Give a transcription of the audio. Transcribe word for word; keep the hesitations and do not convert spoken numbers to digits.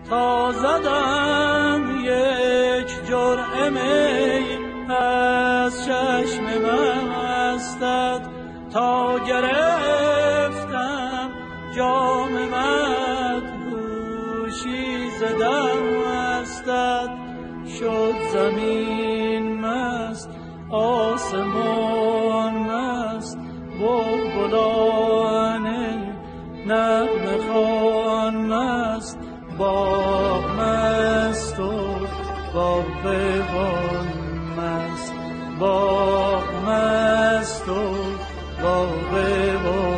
تا زدم یک جرعه می از چشم مستت، تا گرفتم جام مدهوشی ز دستت، شد زمین مست آسمان مست، بلبلان نغمه خوان مست، باغ مست و باغبان مست، باغ مست و باغبان